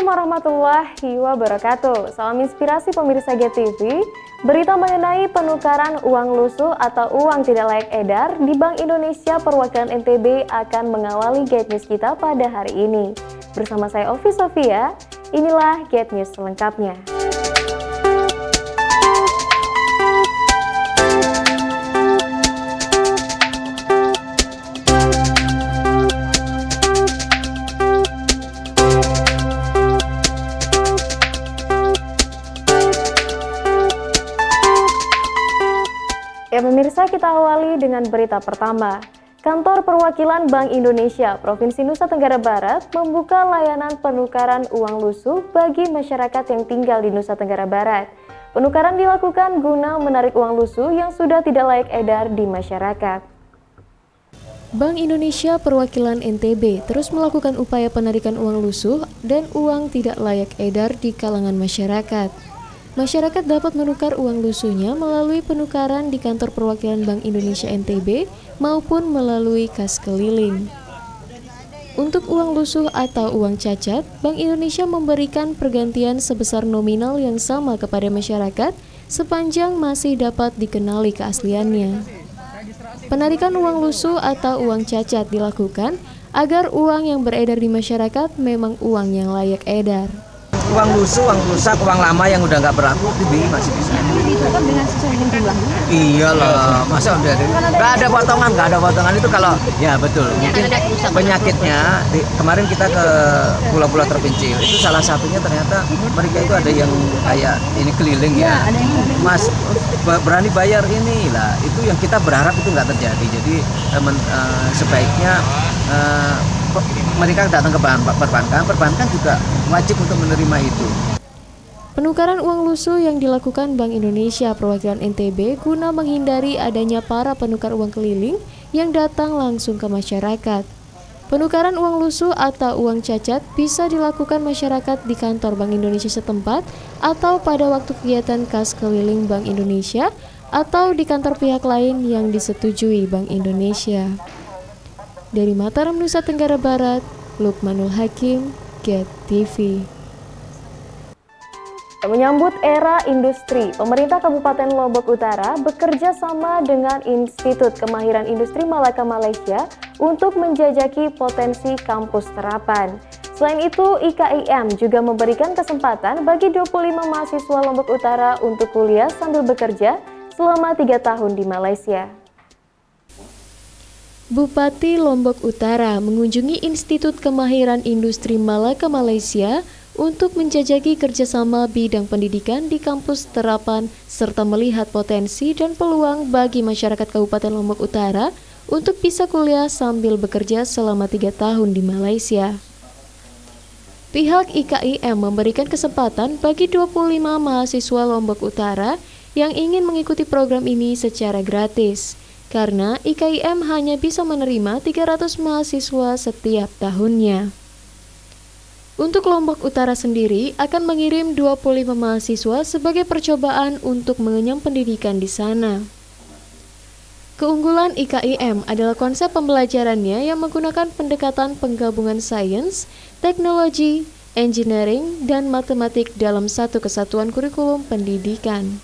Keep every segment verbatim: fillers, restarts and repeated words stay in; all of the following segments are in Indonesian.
warahmatullahi wabarakatuh. Salam inspirasi pemirsa Get T V. Berita mengenai penukaran uang lusuh atau uang tidak layak edar di Bank Indonesia perwakilan N T B akan mengawali Get News kita pada hari ini. Bersama saya Ovi Sofia, inilah Get News selengkapnya. Ya pemirsa, kita awali dengan berita pertama. Kantor Perwakilan Bank Indonesia Provinsi Nusa Tenggara Barat membuka layanan penukaran uang lusuh bagi masyarakat yang tinggal di Nusa Tenggara Barat. Penukaran dilakukan guna menarik uang lusuh yang sudah tidak layak edar di masyarakat. Bank Indonesia Perwakilan N T B terus melakukan upaya penarikan uang lusuh dan uang tidak layak edar di kalangan masyarakat. Masyarakat dapat menukar uang lusuhnya melalui penukaran di kantor perwakilan Bank Indonesia N T B maupun melalui kas keliling. Untuk uang lusuh atau uang cacat, Bank Indonesia memberikan pergantian sebesar nominal yang sama kepada masyarakat sepanjang masih dapat dikenali keasliannya. Penarikan uang lusuh atau uang cacat dilakukan agar uang yang beredar di masyarakat memang uang yang layak edar. Uang lusuh, uang rusak, uang lama yang udah nggak berlaku, T B masih bisa. Ditukar dengan sesuai dengan jumlahnya? Iyalah, masa udah ada, nggak ada potongan, nggak ada potongan itu kalau, ya betul. Mungkin penyakitnya, di, kemarin kita ke pulau-pulau terpencil, itu salah satunya ternyata mereka itu ada yang kayak ini keliling ya, Mas berani bayar ini lah, itu yang kita berharap itu nggak terjadi. Jadi teman uh, sebaiknya uh, mereka datang ke perbankan, perbankan juga wajib untuk menerima itu. Penukaran uang lusuh yang dilakukan Bank Indonesia perwakilan N T B guna menghindari adanya para penukar uang keliling yang datang langsung ke masyarakat. Penukaran uang lusuh atau uang cacat bisa dilakukan masyarakat di kantor Bank Indonesia setempat atau pada waktu kegiatan kas keliling Bank Indonesia atau di kantor pihak lain yang disetujui Bank Indonesia. Dari Mataram, Nusa Tenggara Barat, Lukmanul Hakim, Get T V. Menyambut era industri, pemerintah Kabupaten Lombok Utara bekerja sama dengan Institut Kemahiran Industri Malaka Malaysia untuk menjajaki potensi kampus terapan. Selain itu, I K I M juga memberikan kesempatan bagi dua puluh lima mahasiswa Lombok Utara untuk kuliah sambil bekerja selama tiga tahun di Malaysia. Bupati Lombok Utara mengunjungi Institut Kemahiran Industri Malaka Malaysia untuk menjajaki kerjasama bidang pendidikan di kampus terapan serta melihat potensi dan peluang bagi masyarakat Kabupaten Lombok Utara untuk bisa kuliah sambil bekerja selama tiga tahun di Malaysia. Pihak I K I M memberikan kesempatan bagi dua puluh lima mahasiswa Lombok Utara yang ingin mengikuti program ini secara gratis. Karena I K I M hanya bisa menerima tiga ratus mahasiswa setiap tahunnya. Untuk Lombok Utara sendiri akan mengirim dua puluh lima mahasiswa sebagai percobaan untuk mengenyam pendidikan di sana. Keunggulan I K I M adalah konsep pembelajarannya yang menggunakan pendekatan penggabungan sains, teknologi, engineering, dan matematik dalam satu kesatuan kurikulum pendidikan.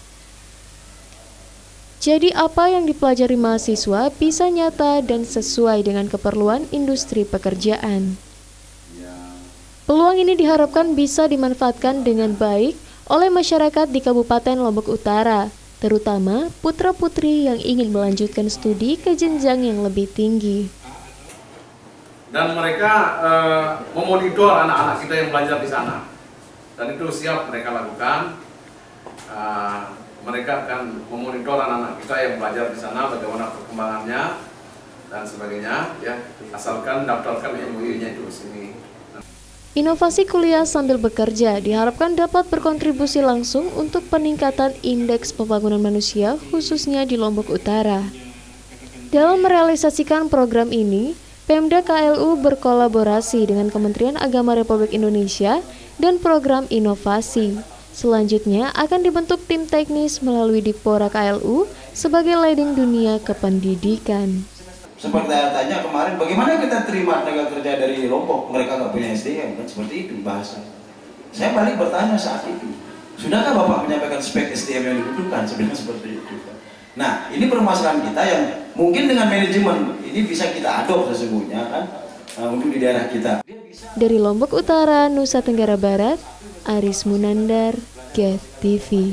Jadi apa yang dipelajari mahasiswa bisa nyata dan sesuai dengan keperluan industri pekerjaan. Peluang ini diharapkan bisa dimanfaatkan dengan baik oleh masyarakat di Kabupaten Lombok Utara, terutama putra-putri yang ingin melanjutkan studi ke jenjang yang lebih tinggi. Dan mereka uh, memonitor anak-anak kita yang belajar di sana. Dan itu siap mereka lakukan. Uh, Mereka akan memonitor anak-anak kita yang belajar di sana, bagaimana perkembangannya dan sebagainya, ya. Asalkan daftarkan M O U-nya itu di sini. Inovasi kuliah sambil bekerja diharapkan dapat berkontribusi langsung untuk peningkatan indeks pembangunan manusia, khususnya di Lombok Utara. Dalam merealisasikan program ini, Pemda K L U berkolaborasi dengan Kementerian Agama Republik Indonesia dan program inovasi. Selanjutnya akan dibentuk tim teknis melalui Dipora K L U sebagai leading dunia kependidikan. Seperti tanya kemarin, bagaimana kita terima tenaga kerja dari Lombok? Mereka nggak punya S D M, kan seperti itu bahasa. Saya balik bertanya saat itu, sudahkah Bapak menyampaikan spek S D M yang dibutuhkan? Sebenarnya seperti itu. Nah, ini permasalahan kita yang mungkin dengan manajemen ini bisa kita adop sesungguhnya kan uh, untuk di daerah kita. Dari Lombok Utara, Nusa Tenggara Barat, Aris Munandar, Get T V.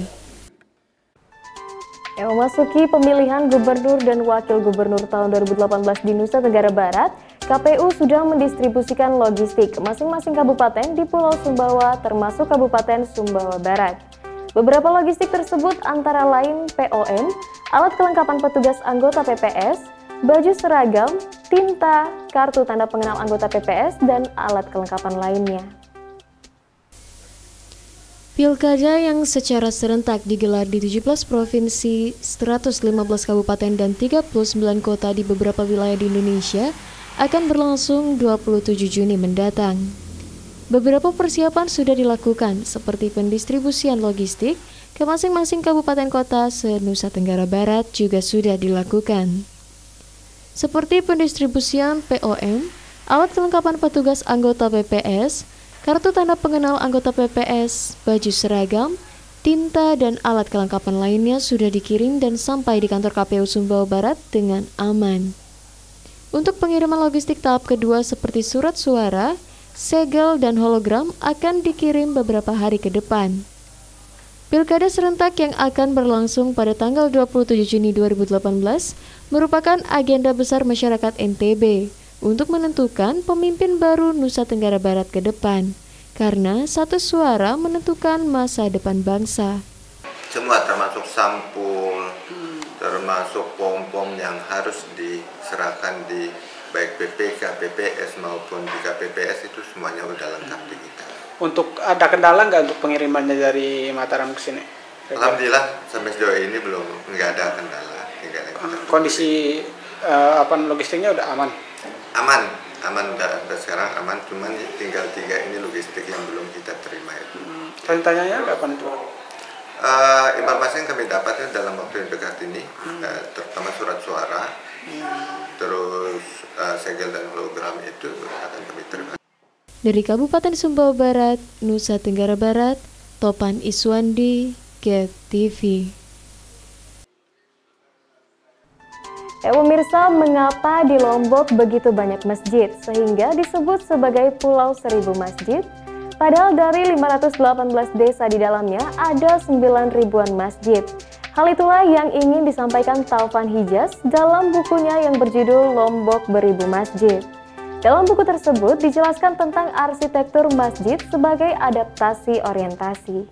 Yang memasuki pemilihan gubernur dan wakil gubernur tahun dua ribu delapan belas di Nusa Tenggara Barat, K P U sudah mendistribusikan logistik ke masing-masing kabupaten di Pulau Sumbawa termasuk Kabupaten Sumbawa Barat. Beberapa logistik tersebut antara lain P O M, alat kelengkapan petugas anggota P P S, baju seragam, tinta, kartu tanda pengenal anggota P P S, dan alat kelengkapan lainnya. Pilkada yang secara serentak digelar di tujuh belas provinsi, seratus lima belas kabupaten, dan tiga puluh sembilan kota di beberapa wilayah di Indonesia akan berlangsung dua puluh tujuh Juni mendatang. Beberapa persiapan sudah dilakukan seperti pendistribusian logistik ke masing-masing kabupaten kota se-Nusa Tenggara Barat juga sudah dilakukan. Seperti pendistribusian P O M, alat kelengkapan petugas anggota P P S, kartu tanda pengenal anggota P P S, baju seragam, tinta, dan alat kelengkapan lainnya sudah dikirim dan sampai di kantor K P U Sumbawa Barat dengan aman. Untuk pengiriman logistik tahap kedua seperti surat suara, segel, dan hologram akan dikirim beberapa hari ke depan. Pilkada serentak yang akan berlangsung pada tanggal dua puluh tujuh Juni dua ribu delapan belas merupakan agenda besar masyarakat N T B untuk menentukan pemimpin baru Nusa Tenggara Barat ke depan, karena satu suara menentukan masa depan bangsa. Semua termasuk sampul, termasuk pom-pom yang harus diserahkan di baik B P K, B P S maupun di K P P S itu semuanya udah lengkap di kita. Untuk ada kendala nggak untuk pengirimannya dari Mataram ke sini? Alhamdulillah sampai sejauh ini belum nggak ada kendala. Kondisi uh, apa logistiknya udah aman? Aman, aman udah, udah sekarang aman. Cuman tinggal tiga ini logistik yang belum kita terima itu. Hmm. Tanya-tanyanya kapan tuh? Uh, informasi yang kami dapat dalam waktu yang dekat ini, hmm. uh, terutama surat suara, hmm. terus uh, segel dan hologram itu akan kami terima. Dari Kabupaten Sumbawa Barat, Nusa Tenggara Barat, Topan Iswandi, Get T V. Ya pemirsa, mengapa di Lombok begitu banyak masjid sehingga disebut sebagai Pulau Seribu Masjid? Padahal dari lima ratus delapan belas desa di dalamnya ada sembilan ribuan masjid. Hal itulah yang ingin disampaikan Taufan Hijaz dalam bukunya yang berjudul Lombok Beribu Masjid. Dalam buku tersebut dijelaskan tentang arsitektur masjid sebagai adaptasi orientasi.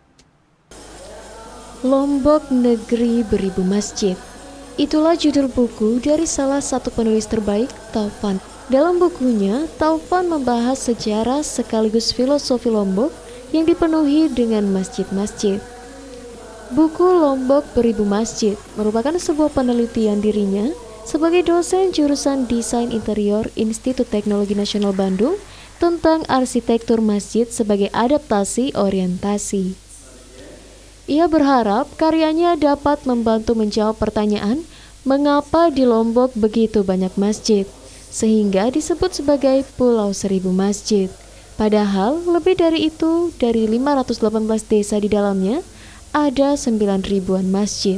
Lombok Negeri Beribu Masjid. Itulah judul buku dari salah satu penulis terbaik, Taufan. Dalam bukunya, Taufan membahas sejarah sekaligus filosofi Lombok yang dipenuhi dengan masjid-masjid. Buku Lombok Beribu Masjid merupakan sebuah penelitian dirinya sebagai dosen jurusan Desain Interior Institut Teknologi Nasional Bandung tentang arsitektur masjid sebagai adaptasi orientasi. Ia berharap karyanya dapat membantu menjawab pertanyaan mengapa di Lombok begitu banyak masjid, sehingga disebut sebagai Pulau Seribu Masjid. Padahal lebih dari itu, dari lima ratus delapan belas desa di dalamnya, ada sembilan ribuan masjid.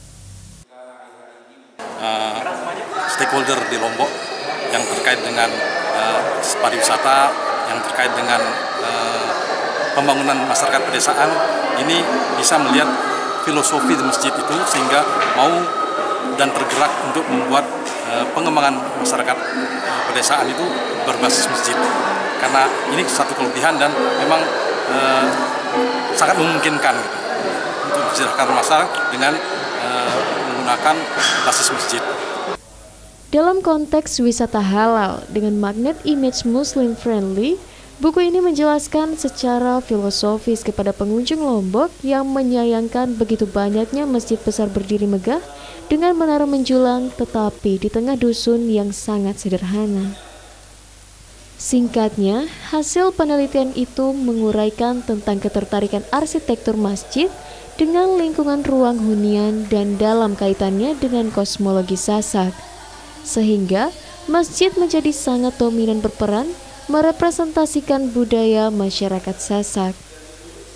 Uh, stakeholder di Lombok yang terkait dengan uh, pariwisata, yang terkait dengan uh, pembangunan masyarakat pedesaan, ini bisa melihat filosofi di masjid itu sehingga mau dan tergerak untuk membuat uh, pengembangan masyarakat uh, pedesaan itu berbasis masjid. Karena ini satu kelebihan dan memang uh, sangat memungkinkan gitu, untuk mencerahkan masyarakat dengan uh, menggunakan basis masjid. Dalam konteks wisata halal dengan magnet image Muslim friendly, buku ini menjelaskan secara filosofis kepada pengunjung Lombok yang menyayangkan begitu banyaknya masjid besar berdiri megah dengan menara menjulang tetapi di tengah dusun yang sangat sederhana. Singkatnya, hasil penelitian itu menguraikan tentang ketertarikan arsitektur masjid dengan lingkungan ruang hunian dan dalam kaitannya dengan kosmologi Sasak. Sehingga masjid menjadi sangat dominan berperan merepresentasikan budaya masyarakat Sasak.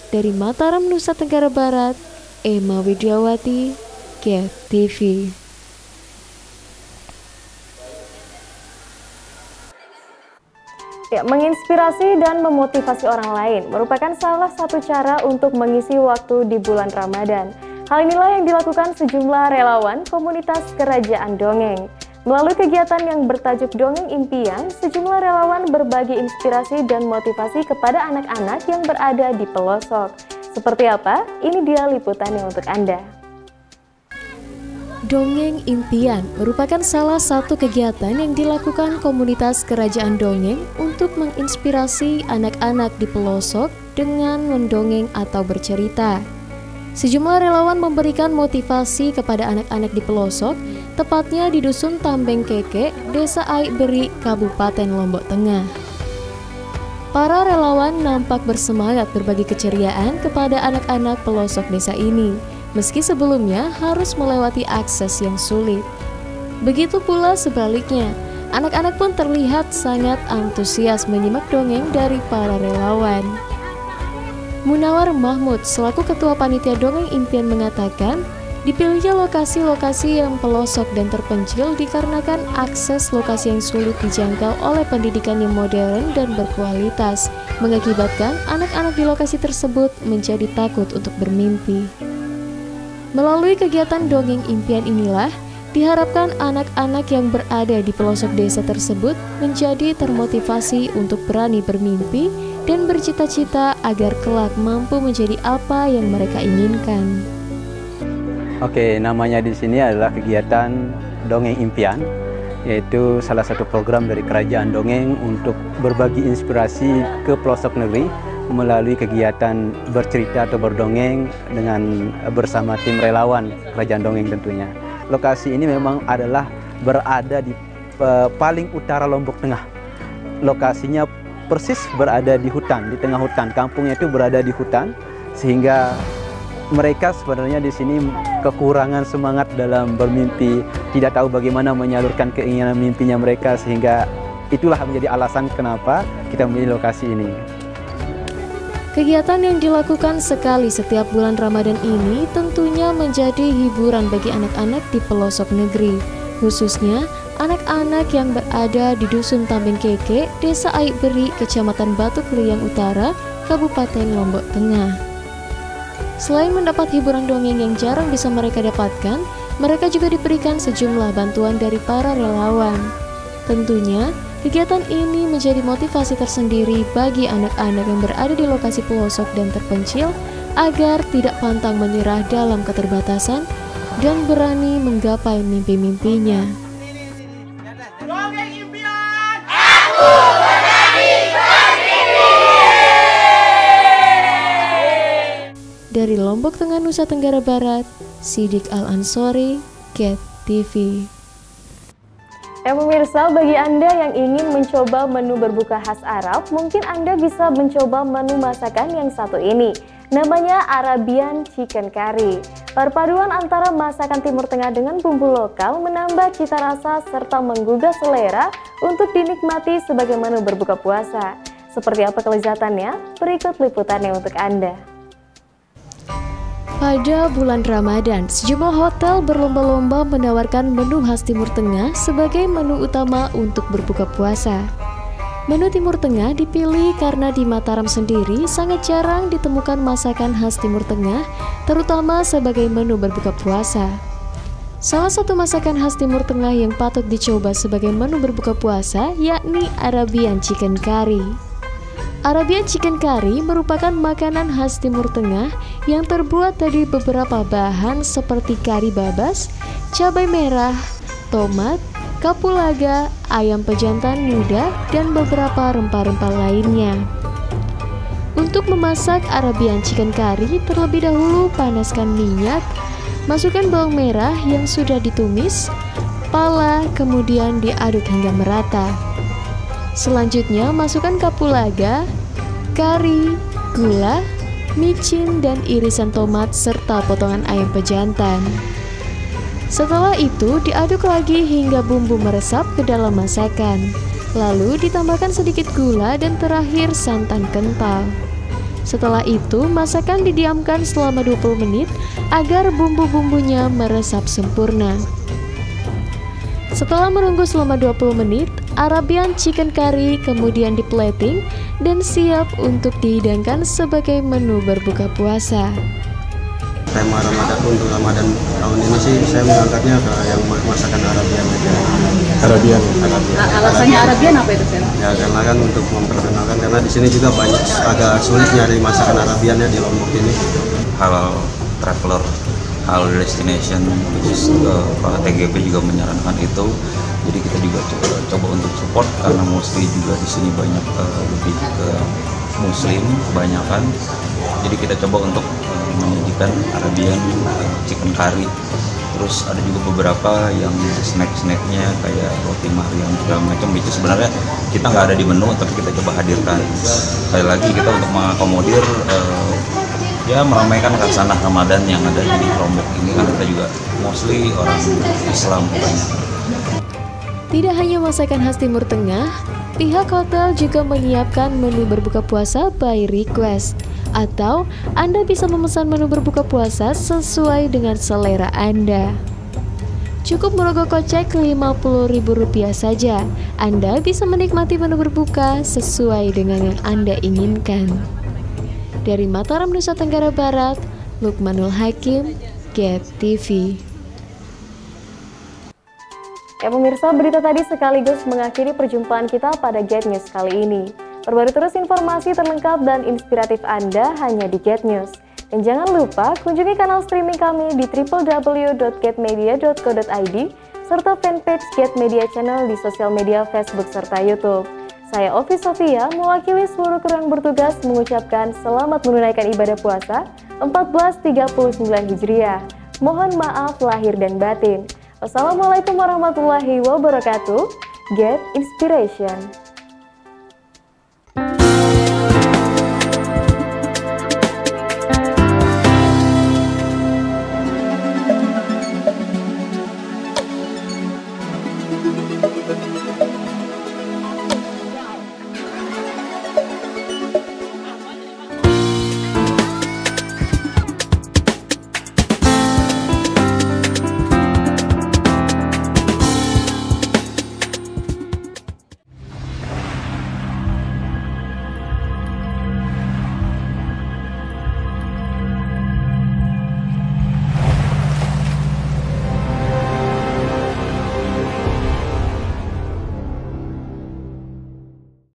Dari Mataram, Nusa Tenggara Barat, Emma Widiawati, Gap T V. Ya, menginspirasi dan memotivasi orang lain merupakan salah satu cara untuk mengisi waktu di bulan Ramadan. Hal inilah yang dilakukan sejumlah relawan komunitas Kerajaan Dongeng. Melalui kegiatan yang bertajuk Dongeng Impian, sejumlah relawan berbagi inspirasi dan motivasi kepada anak-anak yang berada di pelosok. Seperti apa? Ini dia liputannya untuk Anda. Dongeng Impian merupakan salah satu kegiatan yang dilakukan komunitas Kerajaan Dongeng untuk menginspirasi anak-anak di pelosok dengan mendongeng atau bercerita. Sejumlah relawan memberikan motivasi kepada anak-anak di pelosok, tepatnya di Dusun Tambeng Keke, Desa Aik Beri, Kabupaten Lombok Tengah. Para relawan nampak bersemangat berbagi keceriaan kepada anak-anak pelosok desa ini, meski sebelumnya harus melewati akses yang sulit. Begitu pula sebaliknya, anak-anak pun terlihat sangat antusias menyimak dongeng dari para relawan. Munawar Mahmud selaku Ketua Panitia Dongeng Impian mengatakan, dipilihnya lokasi-lokasi yang pelosok dan terpencil dikarenakan akses lokasi yang sulit dijangkau oleh pendidikan yang modern dan berkualitas, mengakibatkan anak-anak di lokasi tersebut menjadi takut untuk bermimpi. Melalui kegiatan Dongeng Impian inilah, diharapkan anak-anak yang berada di pelosok desa tersebut menjadi termotivasi untuk berani bermimpi dan bercita-cita agar kelak mampu menjadi apa yang mereka inginkan. Oke, namanya di sini adalah kegiatan Dongeng Impian, yaitu salah satu program dari Kerajaan Dongeng untuk berbagi inspirasi ke pelosok negeri melalui kegiatan bercerita atau berdongeng dengan bersama tim relawan Kerajaan Dongeng tentunya. Lokasi ini memang adalah berada di uh, paling utara Lombok Tengah. Lokasinya persis berada di hutan, di tengah hutan. Kampungnya itu berada di hutan, sehingga mereka sebenarnya di sini kekurangan semangat dalam bermimpi, tidak tahu bagaimana menyalurkan keinginan mimpinya mereka, sehingga itulah menjadi alasan kenapa kita memilih lokasi ini. Kegiatan yang dilakukan sekali setiap bulan Ramadan ini tentunya menjadi hiburan bagi anak-anak di pelosok negeri, khususnya anak-anak yang berada di Dusun Tambeng Keke, Desa Aik Beri, Kecamatan Batu Keliang Utara, Kabupaten Lombok Tengah. Selain mendapat hiburan dongeng yang jarang bisa mereka dapatkan, mereka juga diberikan sejumlah bantuan dari para relawan. Tentunya, kegiatan ini menjadi motivasi tersendiri bagi anak-anak yang berada di lokasi pelosok dan terpencil agar tidak pantang menyerah dalam keterbatasan dan berani menggapai mimpi-mimpinya. Dongeng Impian! Aku berani bermimpi! Dari Lombok Tengah, Nusa Tenggara Barat, Sidik Al-Ansori, Gap T V. Ya pemirsa, bagi Anda yang ingin mencoba menu berbuka khas Arab, mungkin Anda bisa mencoba menu masakan yang satu ini. Namanya Arabian Chicken Curry. Perpaduan antara masakan Timur Tengah dengan bumbu lokal menambah cita rasa serta menggugah selera untuk dinikmati sebagai menu berbuka puasa. Seperti apa kelezatannya? Berikut liputannya untuk Anda. Pada bulan Ramadan, sejumlah hotel berlomba-lomba menawarkan menu khas Timur Tengah sebagai menu utama untuk berbuka puasa. Menu Timur Tengah dipilih karena di Mataram sendiri sangat jarang ditemukan masakan khas Timur Tengah, terutama sebagai menu berbuka puasa. Salah satu masakan khas Timur Tengah yang patut dicoba sebagai menu berbuka puasa yakni Arabian Chicken Curry. Arabian Chicken Curry merupakan makanan khas Timur Tengah yang terbuat dari beberapa bahan seperti kari babas, cabai merah, tomat, kapulaga, ayam pejantan muda, dan beberapa rempah-rempah lainnya. Untuk memasak Arabian Chicken Curry, terlebih dahulu panaskan minyak, masukkan bawang merah yang sudah ditumis, pala, kemudian diaduk hingga merata. Selanjutnya, masukkan kapulaga, kari, gula, micin, dan irisan tomat serta potongan ayam pejantan. Setelah itu, diaduk lagi hingga bumbu meresap ke dalam masakan. Lalu ditambahkan sedikit gula dan terakhir santan kental. Setelah itu, masakan didiamkan selama dua puluh menit agar bumbu-bumbunya meresap sempurna. Setelah menunggu selama dua puluh menit, Arabian chicken curry kemudian diplating dan siap untuk dihidangkan sebagai menu berbuka puasa. Tema Ramadan untuk Ramadan tahun ini sih saya mengangkatnya ke yang masakan Arabian aja. Arabian. Arabian. Alasannya Arabian apa itu, Sen? Ya karena kan untuk memperkenalkan, karena di sini juga banyak agak sulit nyari masakan Arabiannya di Lombok ini. Halal traveler, halal destination, which is uh, T G P juga menyarankan itu. Jadi kita juga coba, coba untuk support karena mostly juga di sini banyak uh, lebih ke Muslim kebanyakan. Jadi kita coba untuk uh, menyajikan Arabian uh, chicken curry. Terus ada juga beberapa yang snack-snacknya kayak roti mariam segala macam. Itu sebenarnya kita nggak ada di menu, tapi kita coba hadirkan. Sekali lagi kita untuk mengakomodir uh, ya meramaikan khasanah Ramadan yang ada di Lombok ini, kan kita juga mostly orang Islam banyak. Tidak hanya masakan khas Timur Tengah, pihak hotel juga menyiapkan menu berbuka puasa by request, atau Anda bisa memesan menu berbuka puasa sesuai dengan selera Anda. Cukup merogoh kocek lima puluh ribu rupiah saja, Anda bisa menikmati menu berbuka sesuai dengan yang Anda inginkan. Dari Mataram, Nusa Tenggara Barat, Lukmanul Hakim, Get T V. Ya pemirsa, berita tadi sekaligus mengakhiri perjumpaan kita pada Get News kali ini. Perbarui terus informasi terlengkap dan inspiratif Anda hanya di Get News. Dan jangan lupa kunjungi kanal streaming kami di w w w dot get media dot co dot i d serta fanpage Get Media Channel di sosial media Facebook serta YouTube. Saya Ovi Sofia mewakili seluruh kru yang bertugas mengucapkan selamat menunaikan ibadah puasa seribu empat ratus tiga puluh sembilan Hijriah. Mohon maaf lahir dan batin. Wassalamualaikum warahmatullahi wabarakatuh. Get Inspiration.